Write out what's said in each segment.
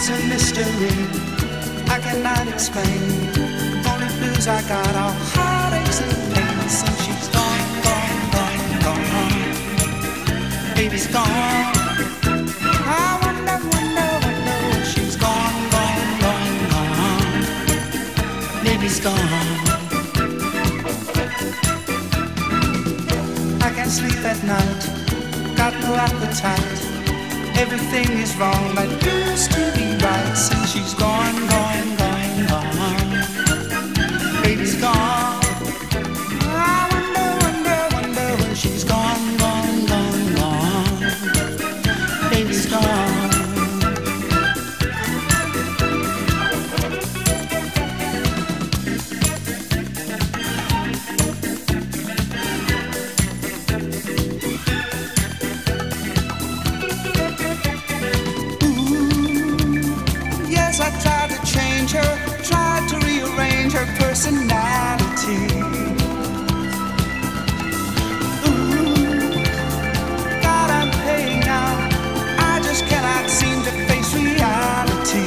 a mystery I cannot explain. Only blues I got are heartaches and pains. Since she's gone, gone, gone, gone. Baby's gone. I wonder, wonder, wonder when she's gone, gone, gone, gone. Baby's gone. I can't sleep at night, got no appetite. Everything is wrong that used to be right. Since she's gone, gone, gone, gone. Baby's gone. I wonder, wonder, wonder when she's gone, gone, gone, gone. Baby's gone. I tried to change her, tried to rearrange her personality. Ooh, God, I'm paying now. I just cannot seem to face reality.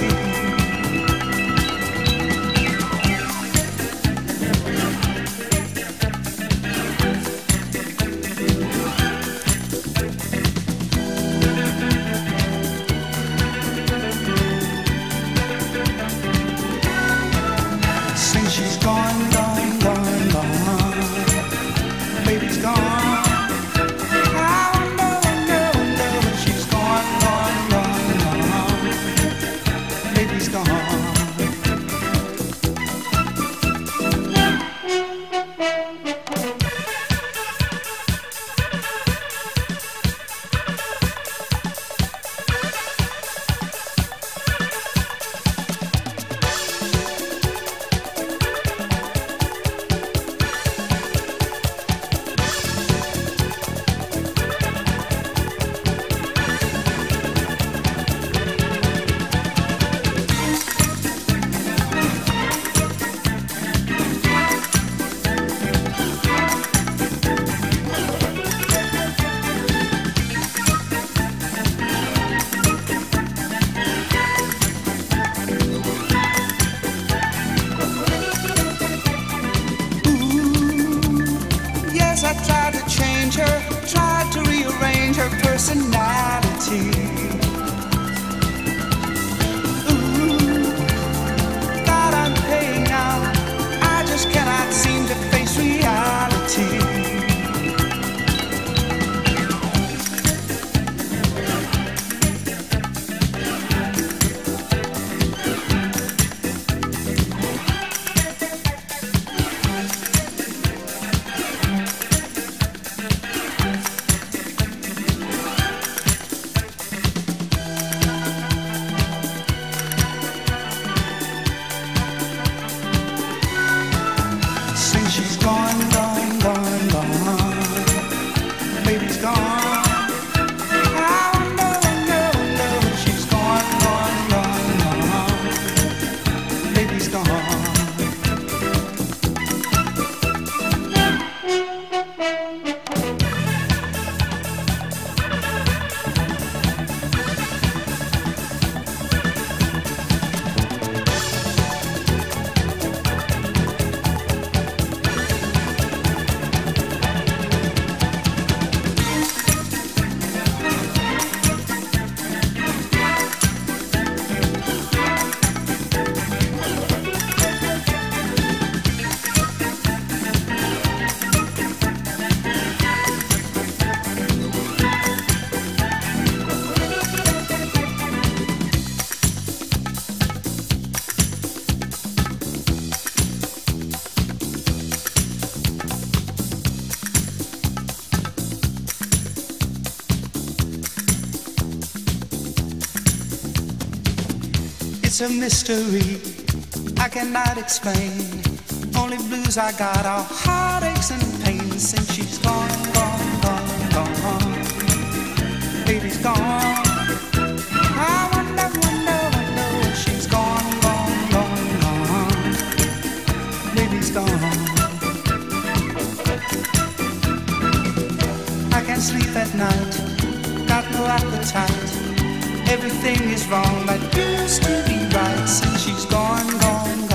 She's gone, gone, gone, gone. Baby's gone. I wonder, wonder, wonder when she's gone, gone, gone, gone. Baby's gone. I tried to change her, tried to rearrange her personality. Ooh, God, I'm paying now. I just cannot seem to face reality. She's gone, gone, gone, gone. Baby's gone. I wonder, wonder, wonder when she's gone, gone, gone, gone. Baby's gone. It's a mystery I cannot explain. Only blues I got are heartaches and pains. Since she's gone, gone, gone, gone. Baby's gone. I wonder, wonder, wonder when she's gone, gone, gone, gone. Baby's gone. I can't sleep at night, got no appetite. everything is wrong that used to be right since she's gone, gone, gone.